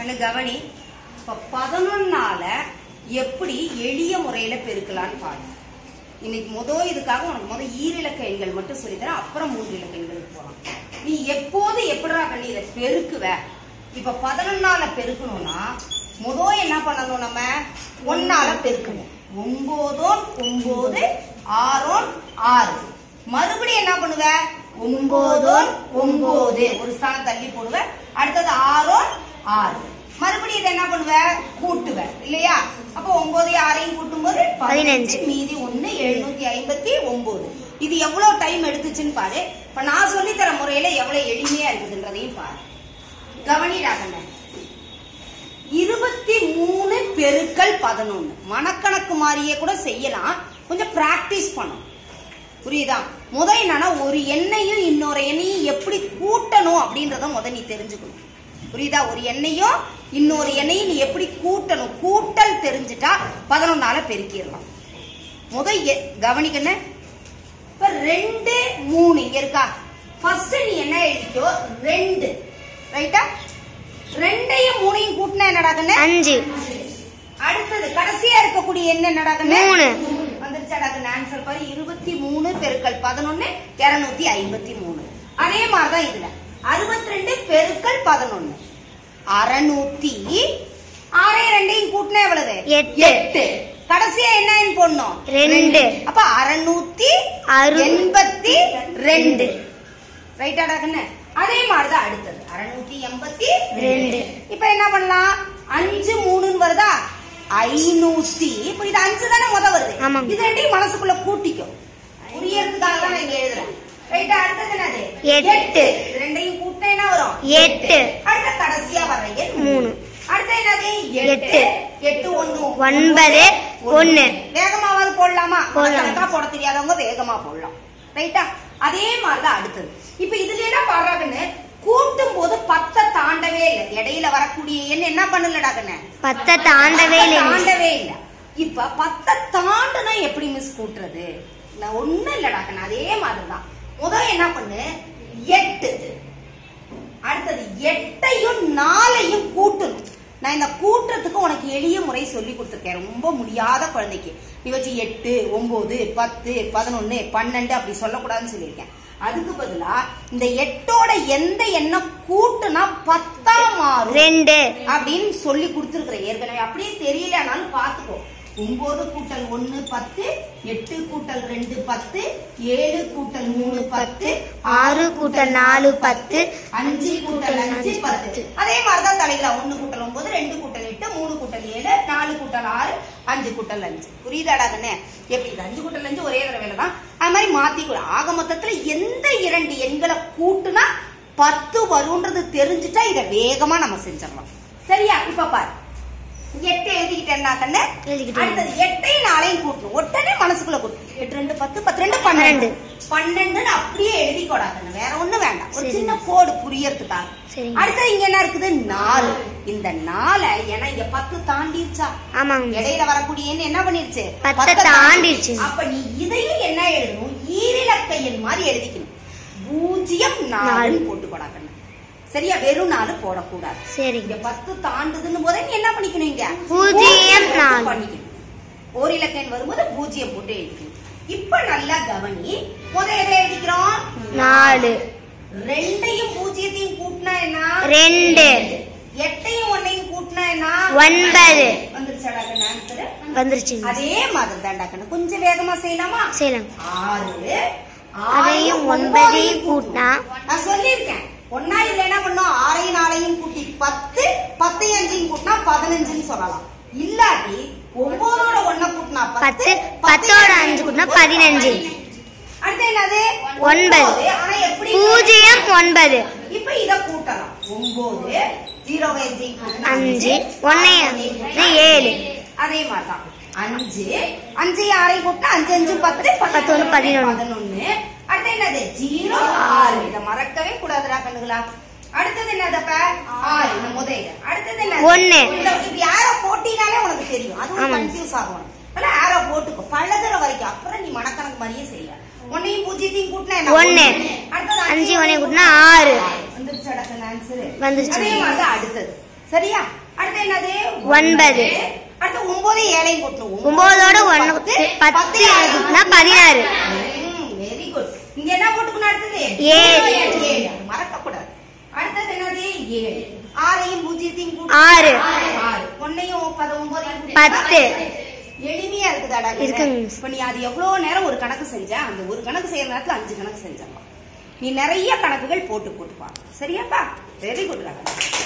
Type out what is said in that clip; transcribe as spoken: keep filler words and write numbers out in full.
கண்ணு கவனி. இப்ப பதினொன்னால எப்படி எளிய முறையில பெருக்கலான்னு பாரு. இன்னைக்கு முதல் இதுக்காக உனக்கு முதல் ஈரிலக்க எண்கள் மட்டும் சொல்லித்தரேன், அப்புறம் மூன்று இலக்க எண்களுக்கு போகலாம். நீ எப்போது எப்படிடா கண்ணி இதை பெருக்குவ? இப்ப பதினொன்னால பெருக்கணும்னா முதல் என்ன பண்ணணும்? நம்ம ஒன்னால பெருக்கணும். ஒன்பதோன் ஒன்பது, ஆறோன் ஆறு. மறுபடியும் என்ன பண்ணுவ? ஒன்பதோன் ஒன்பது ஒரு ஸ்தானம் தள்ளி போடுவ. அடுத்தது ஆறோன் ஆறு. மறுபடியும் இதை என்ன பண்ணுவ? கூட்டுவ இல்லையா? அப்ப ஒன்பது ஆறையும் கூட்டும் போது பதினஞ்சு, மீதி ஒண்ணு, எழுநூத்தி ஐம்பத்தி ஒன்பது. இது எவ்வளவு டைம் எடுத்துச்சுன்னு பாரு. இப்ப நான் சொல்லி தர முறையில எவ்வளவு எளிமையா இருக்குதுன்றதையும் பாரு. கவனிடாக. இருபத்தி மூணு பெருக்கல் பதினொன்னு மனக்கணக்கு மாதிரியே கூட செய்யலாம், கொஞ்சம் பிராக்டிஸ் பண்ணும். புரியுதா? முத என்னன்னா ஒரு எண்ணையும் இன்னொரு எண்ணையும் எப்படி கூட்டணும் அப்படின்றத முத நீ தெரிஞ்சுக்கணும். புரியுதா? ஒரு எண்ணையும் இன்னொரு எண்ணையும் நீ எப்படி கூட்டணும், கூட்டல் தெரிஞ்சுட்டா பதினொன்னால பெருக்கிடலாம். முத கவனிக்கணும். இப்ப ரெண்டு மூணு இங்க இருக்கா? ஃபர்ஸ்ட் நீ என்ன எழுதிக்கோ? ரெண்டு. ரைட்டா? ரெண்டையும் மூணையும் கூட்டினா என்னடாகன்னு? அஞ்சு. அடுத்தது கடைசியா இருக்கக்கூடிய என்ன என்னடாகன்னு? மூணு. வந்துருச்சாடாகன்னு ஆன்சர் பாரு. இருபத்தி மூணு பெருக்கல் பதினொன்னு இருநூத்தி ஐம்பத்தி மூணு. அதே மாதிரிதான் இதுல அறுபத்தி ரெண்டு பெருக்கல் பதினொன்னு அறுநூத்தி. ஆறே ரெண்டையும் கூட்டினா எவ்வளவு? எட்டு. கடைசியா என்ன போடணும்? ரெண்டு. அப்ப அறுநூத்தி எண்பத்தி ரெண்டு. ரைட்டாடாகன்னு? அதே மாதிரிதான் அடுத்தது அறுநூத்தி எண்பத்தி ரெண்டு. இப்ப என்ன பண்ணலாம்? அஞ்சு மூணுன்னு வருதா? ஐநூத்தி. இப்ப இது அஞ்சு தானே முத வருது. இது ரெண்டையும் மனசுக்குள்ள கூட்டிக்கும், புரியறதுக்காக தான் நான் இங்க எழுதுறேன். ரைட்டா? அடுத்தது என்னது? எட்டு. ரெண்டையும் கூட்டினா என்ன வரும்? எட்டு. அடுத்த கடைசியா வர்ற எண் மூணு. அடுத்த என்னது? எட்டு. எட்டு ஒண்ணு ஒன்பது ஒண்ணு. வேகமாவது போடலாமா? கணக்கா போட தெரியாதவங்க வேகமா போடலாம். ரைட்டா? அதே மாதிரிதான் அடுத்தது. இப்ப இதுல என்ன பாடுறாங்கன்னு, கூட்டும் போது பத்தை தாண்டவே இல்லை. இடையில வரக்கூடிய எண் என்ன பண்ணலடாகன்னு? பத்தை தாண்டவே இல்லை, தாண்டவே இல்லை. இப்ப பத்தை தாண்டுனா எப்படி மிஸ் கூட்டுறது? ஒண்ணும் இல்லடாகன்னு. அதே மாதிரிதான் முதல் என்ன பண்ணு? எட்டு. அடுத்தது எட்டையும் நாலையும் கூட்டணும். நான் இந்த கூட்டுறதுக்கு உனக்கு எளிய முறை சொல்லி கொடுத்துருக்கேன். ரொம்ப முடியாத குழந்தைக்கு நீ வச்சு எட்டு ஒன்பது பத்து பதினொன்னு பன்னெண்டு அப்படி சொல்லக்கூடாதுன்னு சொல்லியிருக்கேன். அதுக்கு பதிலா இந்த எட்டோட எந்த எண்ணம் கூட்டுனா பத்தா மாறும் ரெண்டு அப்படின்னு சொல்லி கொடுத்துருக்குற. ஏற்கனவே அப்படியே தெரியலனாலும் பாத்துக்கோ. ஒன்பது கூட்டல் ஒன்னு பத்து, எட்டு கூட்டல் ரெண்டு பத்து, ஏழு கூட்டல் மூணு பத்து, ஆறு கூட்டல் நாலு பத்து, அஞ்சு கூட்டல் அஞ்சு பத்து. அதே மாதிரிதான் தலைகளா ஒன்னு கூட்டல் ஒன்பது, ரெண்டு கூட்டல் எட்டு, மூணு கூட்டல் ஏழு, நாலு கூட்டல் ஆறு, அஞ்சு கூட்டல் அஞ்சு. புரியுதாடாங்கன்னு? எப்படி இது அஞ்சு கூட்டல் அஞ்சு ஒரே தடவை தான். அது மாதிரி மாத்தி கூட ஆக மொத்தத்துல எந்த இரண்டு எண்களை கூட்டுனா பத்து வரும்ன்றது தெரிஞ்சுட்டா இதை வேகமா நம்ம செஞ்சிடலாம். சரியா? இப்ப பாரு. எட்டு எழுதிக்கிட்டேன்னா கண்ணு. அடுத்தது எட்டையும் நாளையும் கூட்டணும். உடனே மனசுக்குள்ள கூட்டணும். எட்டு ரெண்டு பத்து, பத்து ரெண்டு பன்னெண்டு. பன்னெண்டுன்னு அப்படியே எழுதிக்கூடாது, வேற ஒண்ணு வேண்டாம். ஒரு சின்ன கோடு புரியறதுக்காக. அடுத்தது இங்க என்ன இருக்குது? நாலு. இந்த நாளை ஏன்னா இங்க பத்து தாண்டிருச்சா? இடையில வரக்கூடிய எண் என்ன பண்ணிருச்சு? பத்து தாண்டிருச்சு. அப்ப நீ இதையும் என்ன எழுதணும்? ஈரிலக்க எண் மாதிரி எழுதிக்கணும். பூஜ்ஜியம் நாலு போட்டுக்கூடாது. சரியா? வெறும் நாலு போடக்கூடாது. சரி. இங்க பத்து தாண்டுதுன்னு போதே நீ என்ன பண்ணிக்கணும்? இங்க பூஜ்ஜியம் நாலு பண்ணிக்கணும். ஒரு இலக்க எண் வரும்போது பூஜ்ஜியம் போட்டு எழுதிக்கணும். இப்ப நல்லா கவனி. முதல் எதை எழுதிக்கிறோம்? நாலு. ரெண்டையும் பூஜ்ஜியத்தையும் கூட்டினா என்ன? ரெண்டு. எட்டையும் ஒன்னையும் கூட்டினா என்ன? ஒன்பது. வந்துருச்சாடாக்கண்ணு ஆன்சர்? வந்துருச்சு. அதே மாதிரி தான்டாக்கண்ணு. கொஞ்சம் வேகமா செய்யலாமா? செய்யலாம். ஆறு. ஆறையும் ஒன்பதையும் கூட்டினா நான் சொல்லியிருக்கேன். ஒன்னா இதுல என்ன பண்ணும்? ஆறையும் நாளையும் கூட்டி பத்து, பத்தையும் அஞ்சையும் கூட்டினா பதினஞ்சுன்னு சொல்லலாம். இல்லாட்டி ஒன்பதோட ஒன்ன கூட்டினா பத்து, பத்தோட அஞ்சு கூட்டினா பதினஞ்சு. அடுத்து என்னது? ஒன்பது. ஆனா எப்படி? பூஜ்ஜியம் ஒன்பது. இப்ப இத கூட்டலாம். ஒன்பது ஜீரோவை அஞ்சு, ஒன்னே ஏழு. அதே மாதிரிதான் அஞ்சு. அஞ்சு ஆறையும் கூட்டினா அஞ்சு அஞ்சு பத்து, பத்தொன்னு பதினொன்னு பதினொன்னு. அடுத்து என்னது? ஜீரோ ஆறு. இத மறக்கவே கூடாதுடா கண்ணுகளா. அடுத்தது என்னதப்ப? ஆறு. இந்த முதல்ல அடுத்தது என்ன? ஒன்னு. இப்ப யாரோ போட்டினாலே உனக்கு தெரியும், அதுவும் கன்ஃபியூஸ் ஆகும். அதனால ஆரோ போட்டுக்கோ பழகுற வரைக்கும். அப்புறம் நீ மனக்கணக்கு மாதிரியே செய்ய. ஒன்னையும் பூஜ்ஜியத்தையும் கூட்டினா என்ன? ஒன்னு. அடுத்தது அஞ்சு ஒன்னையும் கூட்டினா ஆறு. வந்துருச்சு ஆன்சர்? வந்துருச்சு. அதே மாதிரி அடுத்தது சரியா? அடுத்து என்னது? ஒன்பது. அடுத்து ஒன்பது ஏழையும் கூட்டணும். ஒன்பதோட ஒன்னு பத்து பதினாறு. Very good. இங்க என்ன போட்டுக்கணும்? அடுத்தது ஏழு. ஏழு மறக்க கூடாது. அடுத்தது என்னது? ஏழு. ஆறையும் பூஜ்ஜியத்தையும் கூட்டு ஆறு. ஆறு. ஒன்னையும் ஒன்பதையும் பத்து. எளிமையா இருக்குதாடா? இருக்குங்க. இப்ப நீ அது எவ்வளவு நேரம் ஒரு கணக்கு செஞ்ச, அந்த ஒரு கணக்கு செய்யற நேரத்துல அஞ்சு கணக்கு செஞ்சப்பா. நீ நிறைய கணக்குகள் போட்டு போட்டுப்பா. சரியாப்பா? Very good.